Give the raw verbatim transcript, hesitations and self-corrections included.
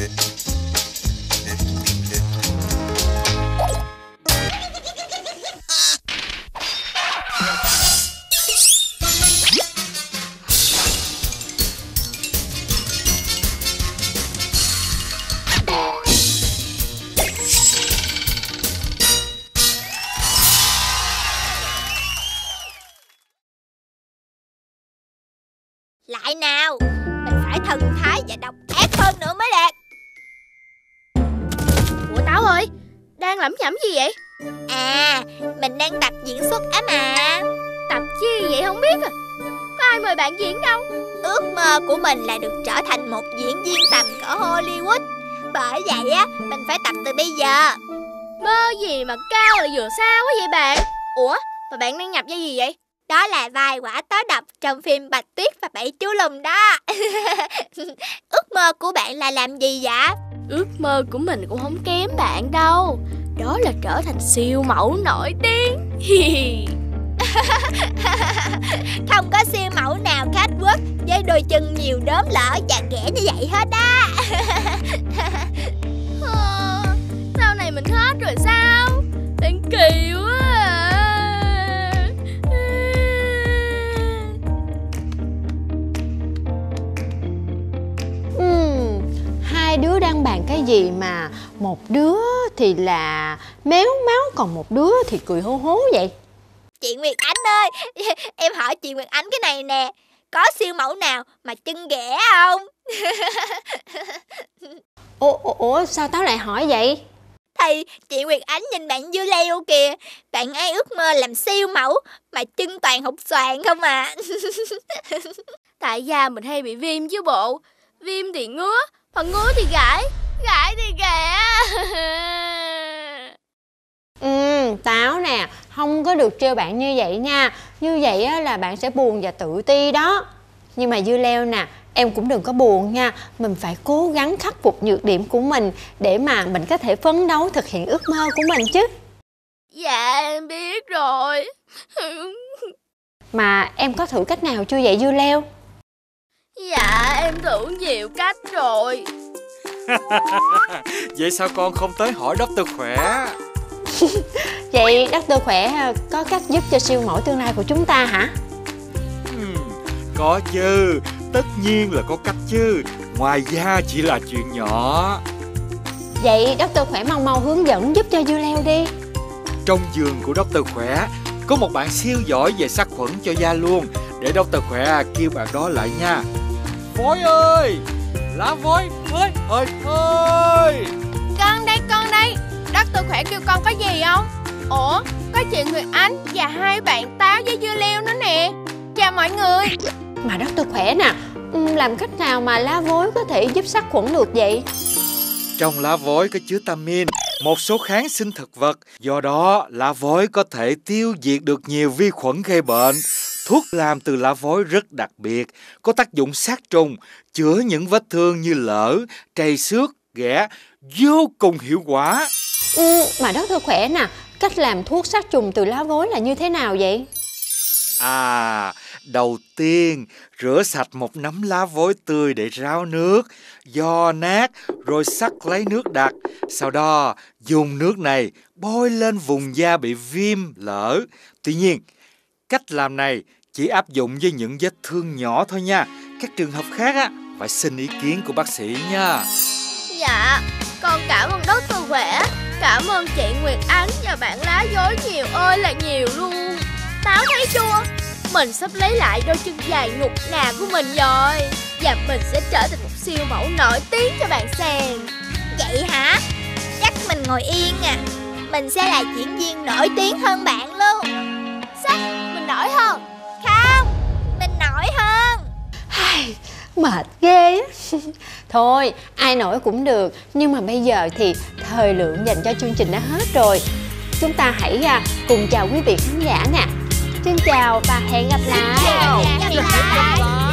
Lại nào, mình phải thần thái và độc ác hơn nữa mới đẹp. Ủa Táo ơi, đang lẩm nhẩm gì vậy? À, mình đang tập diễn xuất á mà. Tập chi vậy không biết à? Có ai mời bạn diễn đâu. Ước mơ của mình là được trở thành một diễn viên tầm cỡ Hollywood. Bởi vậy á, mình phải tập từ bây giờ. Mơ gì mà cao là vừa xa quá vậy bạn? Ủa, mà bạn đang nhập vai gì vậy? Đó là vai quả tớ độc trong phim Bạch Tuyết và Bảy Chú Lùn đó. Ước mơ của bạn là làm gì vậy? Ước mơ của mình cũng không kém bạn đâu. Đó là trở thành siêu mẫu nổi tiếng. Không có siêu mẫu nào khách quốc với đôi chân nhiều đốm lỡ và ghẻ như vậy hết á. à, Sau này mình hết rồi sao? Đang kỳ quá à. Hai đứa đang bàn cái gì mà một đứa thì là méo máu, còn một đứa thì cười hô hố vậy? Chị Nguyệt Ánh ơi, em hỏi chị Nguyệt Ánh cái này nè, có siêu mẫu nào mà chân ghẻ không? Ủa, ủa sao Táo lại hỏi vậy? Thì chị Nguyệt Ánh nhìn bạn Dưa Leo kìa, bạn ấy ước mơ làm siêu mẫu mà chân toàn hột xoàn không à. Tại da mình hay bị viêm chứ bộ. Viêm thì ngứa, mà ngứa thì gãi, gãi thì ghẻ. Ừ, Táo nè, không có được trêu bạn như vậy nha. Như vậy á, là bạn sẽ buồn và tự ti đó. Nhưng mà Dưa Leo nè, em cũng đừng có buồn nha. Mình phải cố gắng khắc phục nhược điểm của mình để mà mình có thể phấn đấu thực hiện ước mơ của mình chứ. Dạ em biết rồi. Mà em có thử cách nào chưa vậy Dưa Leo? Dạ em thử nhiều cách rồi. Vậy sao con không tới hỏi Doctor Khỏe? Vậy Doctor Khỏe có cách giúp cho siêu mẫu tương lai của chúng ta hả? Hmm, có chứ, tất nhiên là có cách chứ. Ngoài ra chỉ là chuyện nhỏ. Vậy Doctor Khỏe mau mau hướng dẫn giúp cho Dưa Leo đi. Trong giường của Doctor Khỏe có một bạn siêu giỏi về sát khuẩn cho da luôn. Để Doctor Khỏe kêu bạn đó lại nha. Vối ơi, lá vối ơi, ơi ơi. Con đây, con đây. Doctor Khỏe kêu con có gì không? Ủa, có chị Nguyệt Ánh và hai bạn Táo với Dưa Leo nữa nè. Chào mọi người. Mà Doctor Khỏe nè, làm cách nào mà lá vối có thể giúp sát khuẩn được vậy? Trong lá vối có chứa tamin, một số kháng sinh thực vật. Do đó, lá vối có thể tiêu diệt được nhiều vi khuẩn gây bệnh. Thuốc làm từ lá vối rất đặc biệt, có tác dụng sát trùng, chữa những vết thương như lở, trầy xước, ghẻ, vô cùng hiệu quả. Ừ, mà Doctor Khỏe nè, cách làm thuốc sát trùng từ lá vối là như thế nào vậy? À, đầu tiên rửa sạch một nắm lá vối tươi để ráo nước, gio nát rồi sắc lấy nước đặc. Sau đó dùng nước này bôi lên vùng da bị viêm, lở. Tuy nhiên, cách làm này chỉ áp dụng với những vết thương nhỏ thôi nha. Các trường hợp khác á, phải xin ý kiến của bác sĩ nha. Dạ, con cảm ơn Doctor Khỏe. Cảm ơn chị Nguyệt Ánh và bạn lá vối nhiều ơi là nhiều luôn. Táo thấy chưa? Mình sắp lấy lại đôi chân dài ngục ngà của mình rồi. Và mình sẽ trở thành một siêu mẫu nổi tiếng cho bạn xem. Vậy hả? Chắc mình ngồi yên à. Mình sẽ là diễn viên nổi tiếng hơn bạn luôn. Sao? Mình nổi hơn? Không, mình nổi hơn. Mệt ghê á. Thôi, ai nổi cũng được. Nhưng mà bây giờ thì thời lượng dành cho chương trình đã hết rồi. Chúng ta hãy cùng chào quý vị khán giả nè. Xin chào và hẹn gặp lại. Hẹn gặp lại.